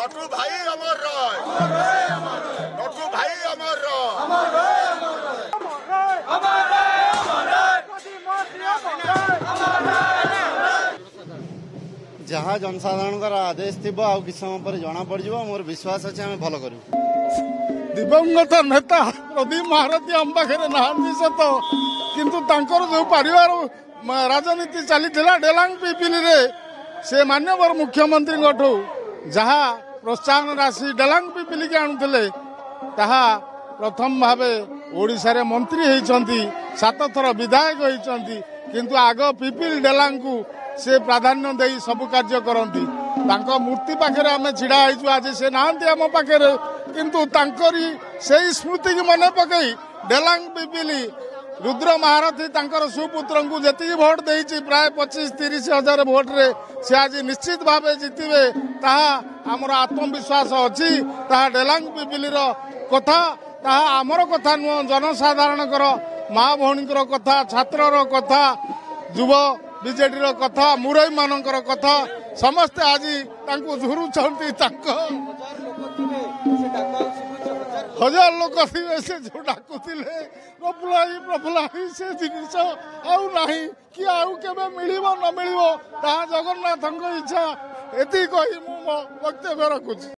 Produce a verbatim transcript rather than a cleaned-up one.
নটু ভাই অমর রয়, নটু ভাই অমর রয়। जहाँ जनसाधारण आदेश थी आ कि समय पर जना पड़ मोर विश्वास अच्छे आम भल कर दिवंगत नेता प्रदीप महारथी आम पाखे नहांती सत किंतु तांकर जो परिवार राजनीति चली डेलांग पिपिली रे से माननीय मुख्यमंत्री जहाँ प्रोत्साहन राशि डेलांग पिपिली के आणुले ताहा प्रथम भाव ओडिशा रे मंत्री होती सात थर विधायक होती किंतु आग पिपिल डेलांग को से प्राधान्य दे सबु कार्य करती मूर्ति पाखे आम छिड़ा आज से नहांती आम पाखे किंतु तांकरी से स्मृति की मन पकई डेलांग पिपिली रुद्र महारथी तांकर सुपुत्र को जी भोट देती प्राय पच्चीस तीस हजार भोट रे से आज निश्चित भाव जितबे ताहा आमर आत्मविश्वास अच्छी ताहा डेलांग पिपिली कथा ताहा आमर कथा नुह जनसाधारण माँ भौणी कथा छात्र कथा युव बीजेडी कथा मुरई मानकर कथा समस्ते आज झुरुंट हजार लोक थे से जो डाकुले प्रफुल्ल प्रफुल्ल से जिनिस आउ कि आउ केबे मिलिबो न मिलिबो ता जगन्नाथ इच्छा एति कही मु वक्तव्य रखुछि।